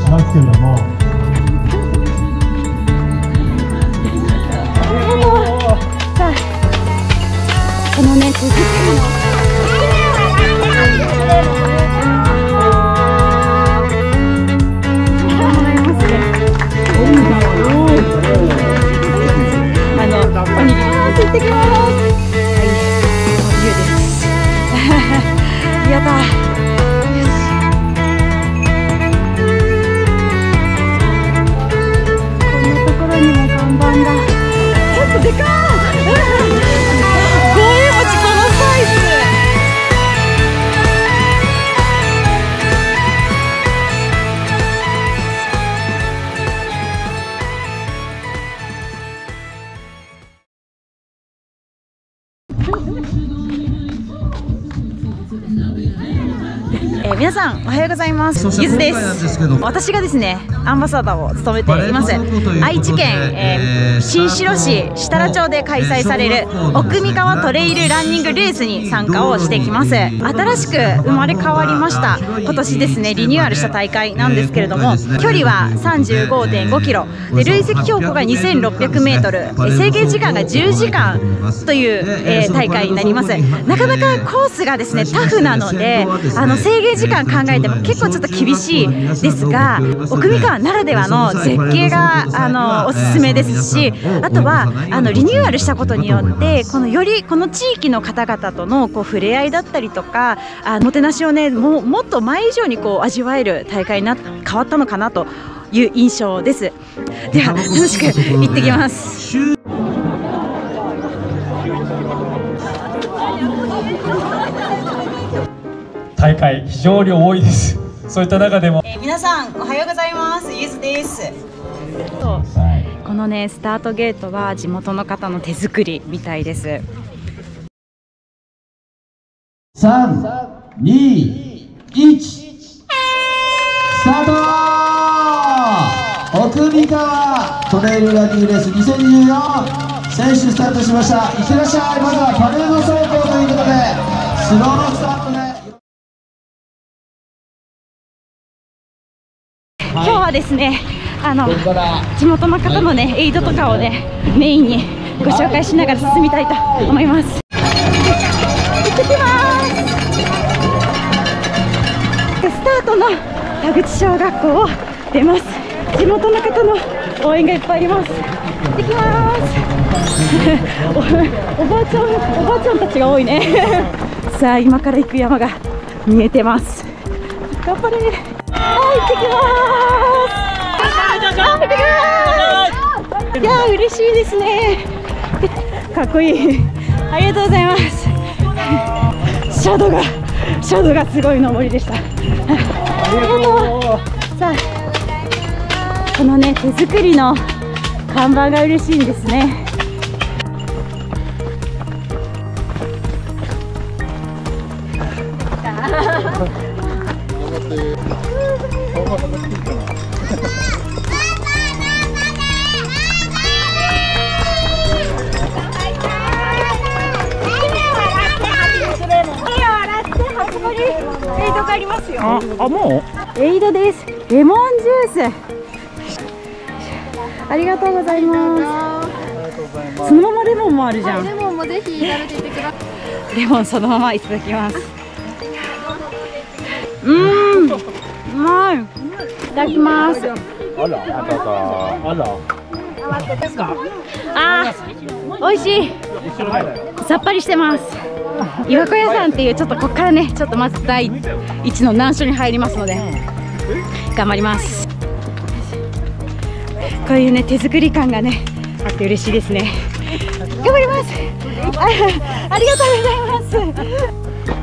しますけれども、 さあこのね手作りのおにぎり行ってきます。はい、冬です。やった。こんなところにも看板が。ちょっとでかい。五円餅このサイズ。皆さんおはようございます。ゆずです。私がですねアンバサダーを務めています愛知県、新城市設楽町で開催される奥三河トレイルランニングレースに参加をしてきます。新しく生まれ変わりました。今年ですねリニューアルした大会なんですけれども、距離は 35.5 キロで累積標高が2600メートル、制限時間が10時間という、大会になります。なかなかコースがですねタフなので制限時間考えても結構ちょっと厳しいですが、奥三河ならではの絶景がおすすめですし、あとはリニューアルしたことによってよりこの地域の方々との触れ合いだったりとかもてなしをねもっと前以上に味わえる大会に変わったのかなという印象です。では楽しく行ってきます。 大会非常に多いです。そういった中でも、 皆さんおはようございます。ゆずです。このねスタートゲートは地元の方の手作りみたいです。 3、2、1、スタート。奥三河トレイルランニングレース2024選手スタートしました。いってらっしゃい。まずはパレード走行ということでスロースタートで。 今日はですね地元の方のねエイドとかをねメインにご紹介しながら進みたいと思います。行ってきます。スタートの田口小学校を出ます。地元の方の応援がいっぱいあります。行ってきますおばあちゃんたちが多いねさあ今から行く山が見えてます。頑張れ。行ってきます。いやー嬉しいですね。かっこいい。ありがとうございます。シャドウがすごい登りでした。ありがとう。さあこのね手作りの看板が嬉しいんですね。エイドがありますよ。 もうエイドです。レモンジュースありがとうございます。そのままレモンもあるじゃん。 レモンもぜひ食べていてください。 レモンそのままいただきます。うまい。いただきます。美味しい。さっぱりしてます。岩子屋さんっていうちょっとここからねちょっとまず第一の難所に入りますので頑張ります。こういうね手作り感がねあって嬉しいですね。頑張ります。ありがとうございます。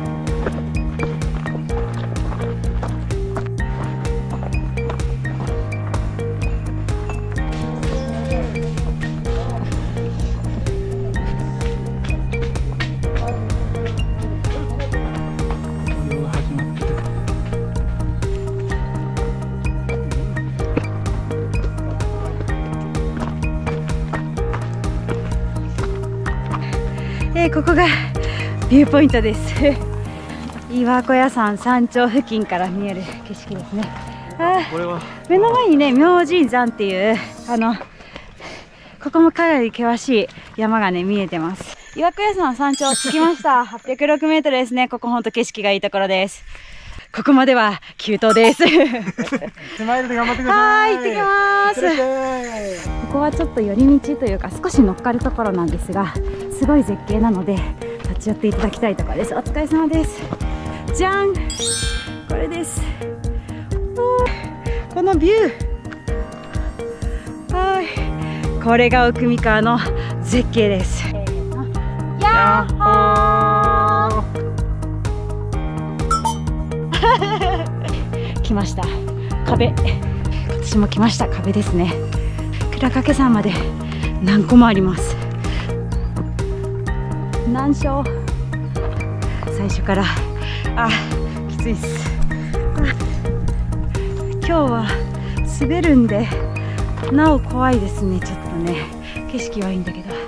ここがビューポイントです。岩子屋山山頂付近から見える景色ですね。 目の前にね、明神山っていうここもかなり険しい山がね見えてます。岩倉山山頂着きました。806メートルですね。ここほんと景色がいいところです。ここまでは急登です。 スマイルで頑張ってください。 はい、行ってきます。ここはちょっと寄り道というか少し乗っかるところなんですが、すごい絶景なので立ち寄っていただきたいところです。お疲れ様です。じゃん、これです。このビュー、はい、これが奥三河の絶景です。やっほー来ました壁。私も来ました。壁ですね。倉掛山まで何個もあります。難所、最初からきついっす。今日は滑るんでなお怖いですね。ちょっとね、景色はいいんだけど。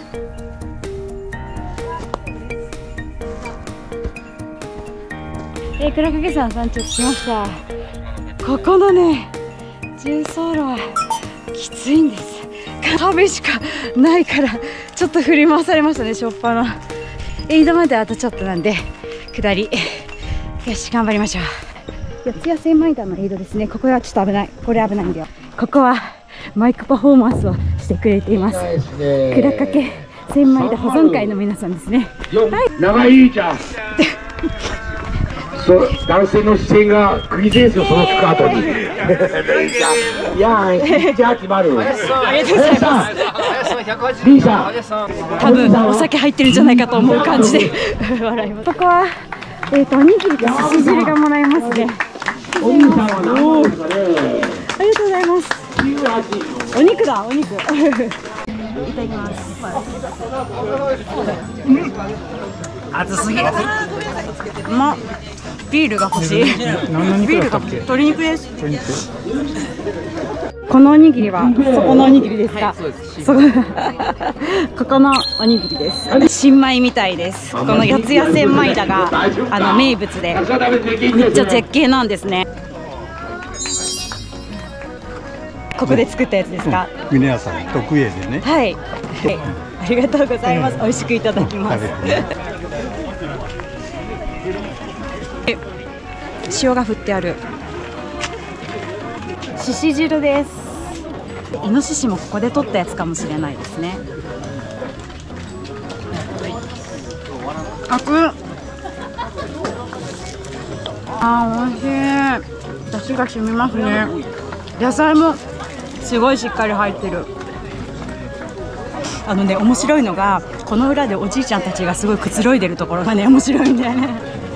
倉掛山山頂着きました。ここのね重走路はきついんです。壁しかないからちょっと振り回されましたね、しょっぱな。エイドまであとちょっとなんで下り、よし頑張りましょう。四谷千枚田のエイドですね。ここはちょっと危ない。これ危ないんだよ。ここはマイクパフォーマンスをしてくれています。倉掛千枚田保存会の皆さんですね。はい、 長いじゃん。そう、男性の視線が釘ですよ、そのスカートに。いや、じゃあ決まる。 ありがとうございます。 リーさん、 多分お酒入ってるんじゃないかと思う感じで笑います。ここはおにぎりとすし汁がもらえますね。 お兄さんは何ですかね。 ありがとうございます。お肉だ、お肉。いただきます。熱すぎる。ビールが欲しい。ビールが鶏肉です。このおにぎりはそこのおにぎりですか？ここのおにぎりです。新米みたいです。この四谷千枚田が名物でめっちゃ絶景なんですね。ここで作ったやつですか？ 峰屋さん特営でね。 はい。ありがとうございます。美味しくいただきます。塩が振ってあるしし汁です。イノシシもここで取ったやつかもしれないですね。美味しい。出汁が染みますね。野菜もすごいしっかり入ってる。面白いのがこの裏でおじいちゃんたちがすごいくつろいでるところがね面白いんだよね。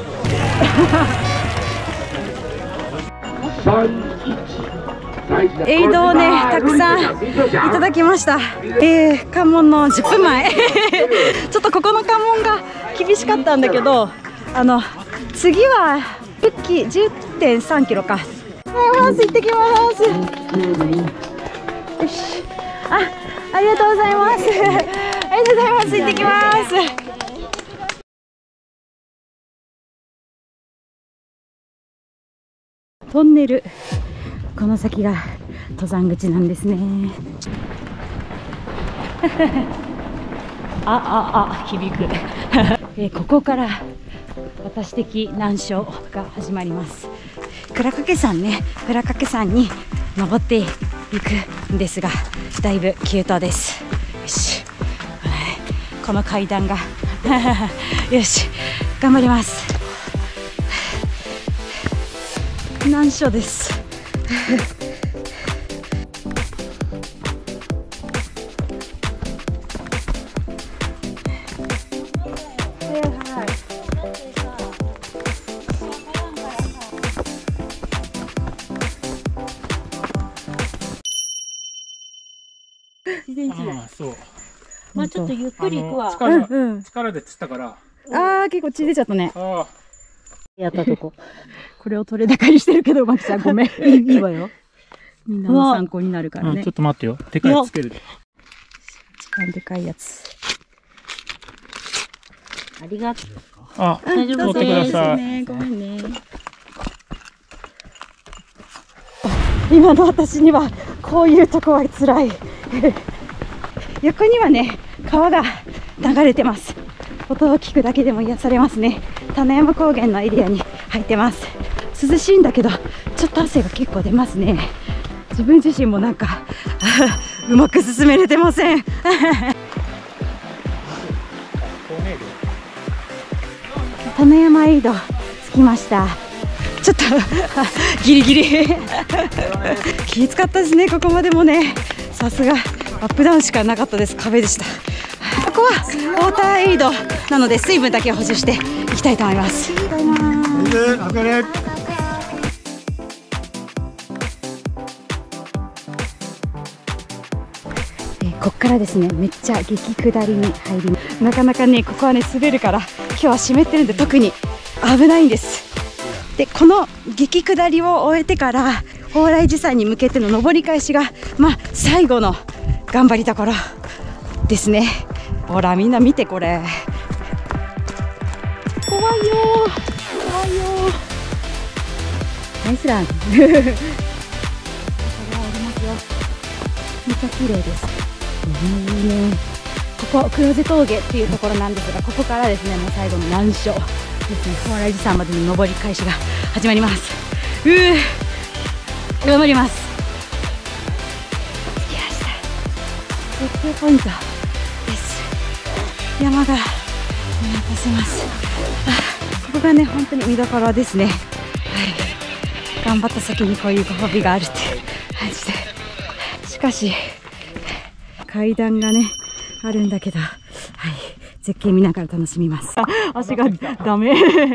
エイドをねたくさんいただきました。関門の10分前ちょっとここの関門が厳しかったんだけど、次は10.3 キロか。行ってきます。よし、ありがとうございます。ありがとうございます。行ってきます。トンネル、この先が登山口なんですね。響くここから私的難所が始まります。倉掛山ね、倉掛山に登っていくんですが、だいぶ急登です。よし、この階段がよし、頑張ります。難所です。 そう。 まあちょっとゆっくり行くわ。 力で釣ったから。 結構血出ちゃったね。やったとこ。これを取れ高にしてるけど、マキちゃんごめん。いいわよ。みんなの参考になるからね。 ちょっと待ってよ。でかいつけるで。 一番でかいやつ。ありがとう。 大丈夫です。取ってください。 ごめんね。 今の私にはこういうとこは辛い横にはね川が流れてます。音を聞くだけでも癒されますね。棚山高原のエリアに入ってます。涼しいんだけどちょっと汗が結構出ますね。自分自身もなんかうまく進めれてません棚山エイド着きました。ちょっとギリギリ気使ったですね。ここまでもね、さすがアップダウンしかなかったです。壁でした。ここはウォーターエイドなので水分だけを補充していきたいと思います。ここからですね、めっちゃ激下りに入ります。なかなかね、ここはね滑るから今日は湿ってるんで特に危ないんです。でこの激下りを終えてから蓬莱寺山に向けての上り返しが最後の頑張りどころですね。ほらみんな見て、これ怖いよ怖いよ。ナイスランこれはありますよ。めっちゃ綺麗です。ここ黒瀬峠っていうところなんですが、ここからですね、もう最後の難所ですね、蓬莱寺山までの上り返しが始まります。頑張ります。着きました。絶景ポイントです。山が見渡せます。ここがね本当に見どころですね。頑張った先にこういうご褒美があるって感じで、しかし階段がねあるんだけど、絶景見ながら楽しみます。足がダメ。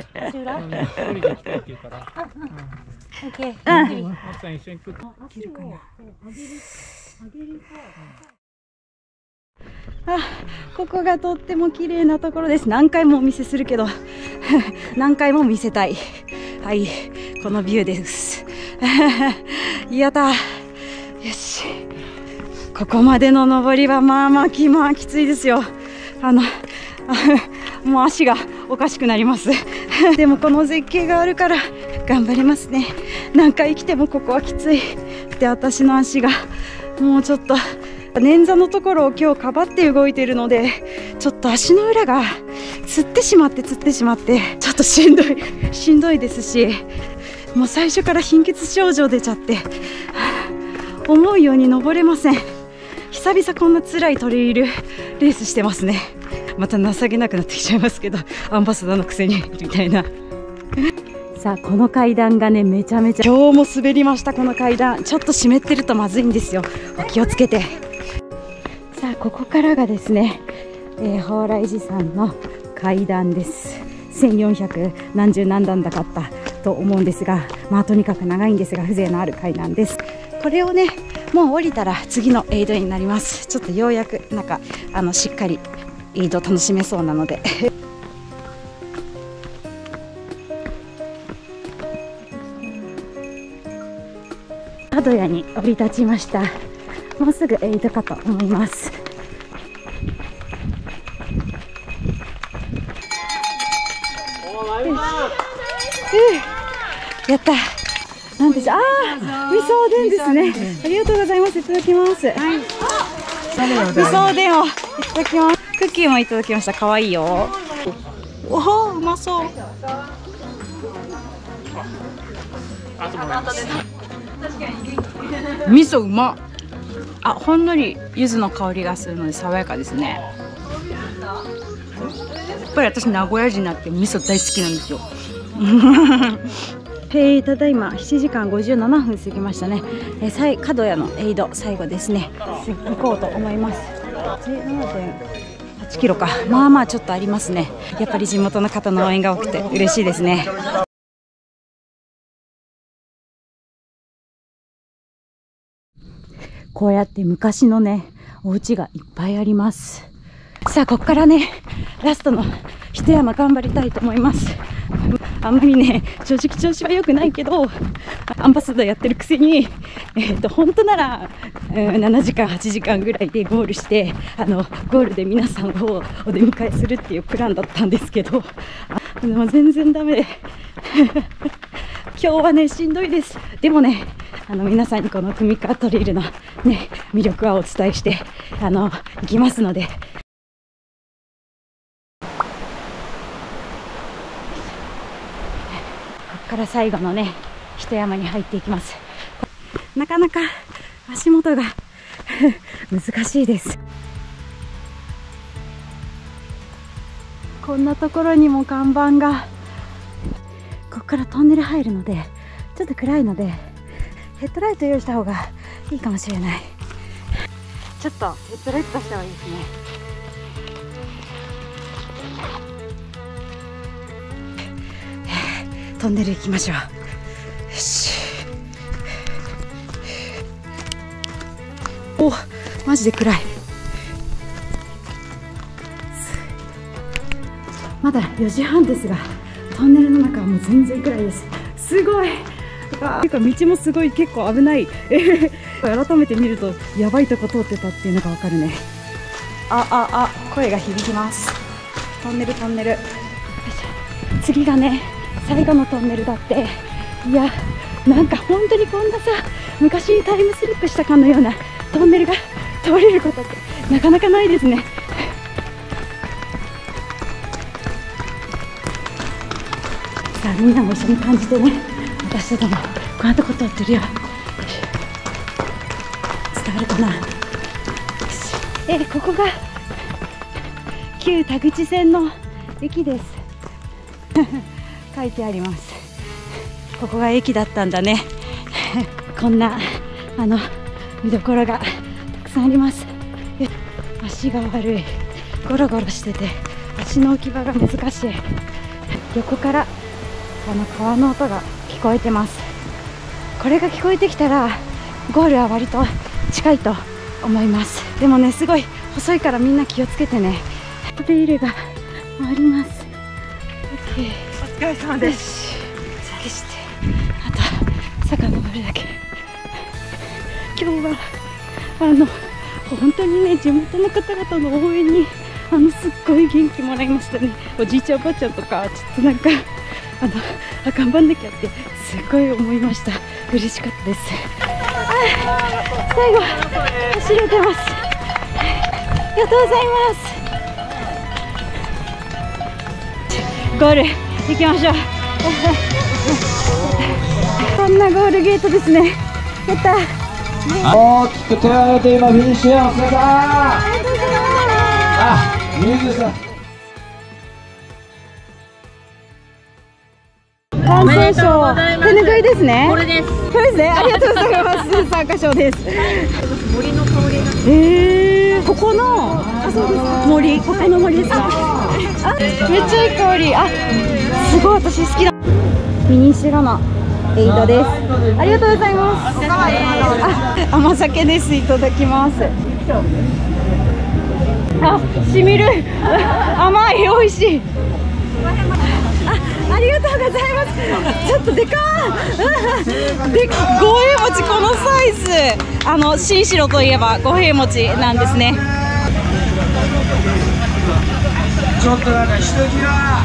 ここがとっても綺麗なところです。何回もお見せするけど何回も見せたい。このビューです。やった。よし。ここまでの登りはきついですよ。もう足がおかしくなりますでもこの絶景があるから頑張れますね。何回来てもここはきつい。で私の足がもうちょっと捻挫のところを今日かばって動いているので、ちょっと足の裏がつってしまってちょっとしんどいですし、もう最初から貧血症状出ちゃって思うように登れません。久々こんな辛いトレイルレースしてますね。また情けなくなってきちゃいますけど、アンバサダーのくせにみたいなさあこの階段がねめちゃめちゃ今日も滑りました。この階段ちょっと湿ってるとまずいんですよ。お気をつけて。さあここからがですね、蓬莱寺山の階段です。1400何十何段だかったと思うんですが、とにかく長いんですが風情のある階段です。これをねもう降りたら次のエイドになります。ちょっとようやくしっかりエイド楽しめそうなので角屋に降り立ちました。もうすぐエイドかと思います。やった。なんでしょう。味噌おでんですね。ありがとうございます。いただきます。味噌おでんをいただきます。クッキーもいただきました。可愛いよ。おお、うまそう。味噌うま。ほんのり柚子の香りがするので爽やかですね。やっぱり私名古屋人になって味噌大好きなんですよただいま7時間57分過ぎましたね。角屋のエイド最後ですね。行こうと思います。17.8キロか。ちょっとありますね。やっぱり地元の方の応援が多くて嬉しいですね。こうやって昔のねお家がいっぱいあります。さあここからねラストの一山頑張りたいと思います。あんまりね正直調子は良くないけどアンバサダーやってるくせに本当なら7時間8時間ぐらいでゴールしてゴールで皆さんをお出迎えするっていうプランだったんですけどでも全然ダメで今日はねしんどいです。でもね皆さんにこの組川トレイルのね魅力はお伝えして行きますので。ここから最後のね一山に入っていきます。なかなか足元が難しいです。こんなところにも看板が。ここからトンネル入るのでちょっと暗いのでヘッドライト用意した方がいいかもしれない。ちょっとヘッドライト出した方がいいですね。トンネル行きましょう。よし。お、マジで暗い。まだ4時半ですがトンネルの中はもう全然暗いです。すごい。てか道もすごい結構危ない。改めて見るとやばいとこ通ってたっていうのがわかるね。声が響きます。トンネル。次がね最後のトンネルだって。いやなんか本当にこんなさ昔にタイムスリップしたかのようなトンネルが通れることってなかなかないですね。さあみんなも一緒に感じてね。私たちもこんなとこ通ってるよ。伝わるかな。ここが旧田口線の駅です。書いてあります。ここが駅だったんだね。こんな見どころがたくさんあります。足が悪い。ゴロゴロしてて足の置き場が難しい。横から川の音が聞こえてます。これが聞こえてきたらゴールは割と近いと思います。でもねすごい細いからみんな気をつけてね。トレイルが回ります。お疲れ様です。先してあと坂登るだけ。今日は本当にね地元の方々の応援にすっごい元気もらいましたね。おじいちゃんおばあちゃんとかちょっとなんか頑張んなきゃってすごい思いました。嬉しかったです。最後走れてます。ありがとうございます。ゴール行きましょう。こんなゴールゲートですね。やった。 大きく手を挙げて今フィニッシュ。お疲れ様。水さん感想賞手ぬぐいですね。これですね。ありがとうございます。参加賞です。森の香りが。ここの森、ここの森ですか。めっちゃいい香り。すごい私好きなミニシロのエイドです。ありがとうございます。甘酒です。いただきます。しみる。甘い、美味しい。ありがとうございます。ちょっとでかー。で、五平餅このサイズ。新城といえば五平餅なんですね。ちょっとなんかひときら。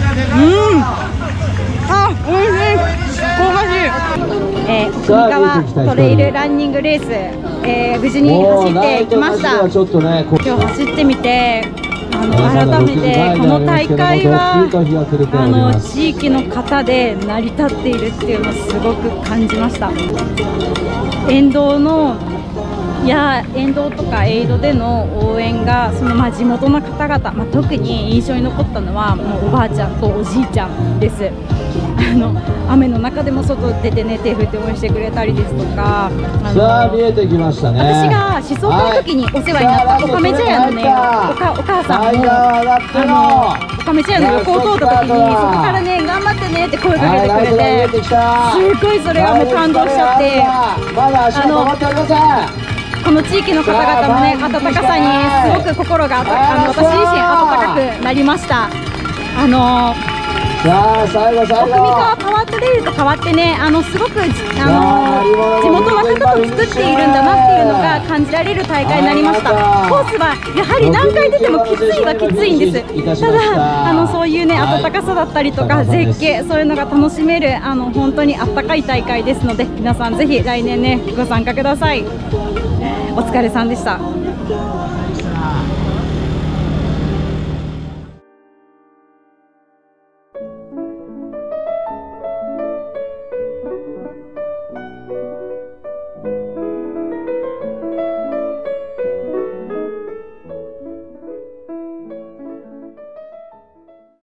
おいしい。香ばしい。奥川トレイルランニングレース、無事に走ってきました。今日走ってみて。改めてこの大会は地域の方で成り立っているっていうのをすごく感じました。沿道とかエイドでの応援が地元の方々、特に印象に残ったのはもうおばあちゃんとおじいちゃんです。雨の中でも外出てね手振って応援してくれたりですとか、さあ見えてきましたね。私が思想の時にお世話になったおかめ茶屋のねお母さんもおかめ茶屋の横を通った時にそこからね頑張ってねって声かけてくれて、すごいそれがもう感動しちゃって、この地域の方々のね温かさにすごく心が私自身温かくなりました。 最後奥三河パワートレイルと変わってね、すごく地元の方と作っているんだなっていうのが感じられる大会になりました。コースはやはり何回出てもきついはきついんです。ただそういうね暖かさだったりとか絶景、そういうのが楽しめる本当にあったかい大会ですので、皆さんぜひ来年ねご参加ください。お疲れさんでした。